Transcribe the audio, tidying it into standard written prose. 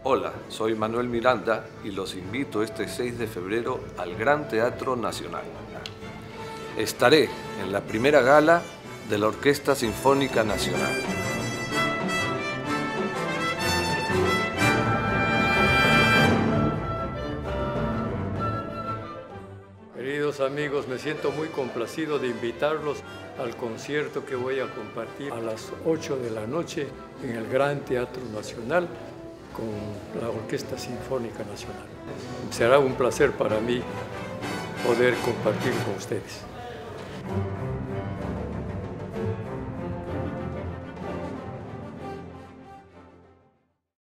Hola, soy Manuel Miranda y los invito este 6 de febrero al Gran Teatro Nacional. Estaré en la primera gala de la Orquesta Sinfónica Nacional. Queridos amigos, me siento muy complacido de invitarlos al concierto que voy a compartir a las 8 de la noche en el Gran Teatro Nacional con la Orquesta Sinfónica Nacional. Será un placer para mí poder compartir con ustedes.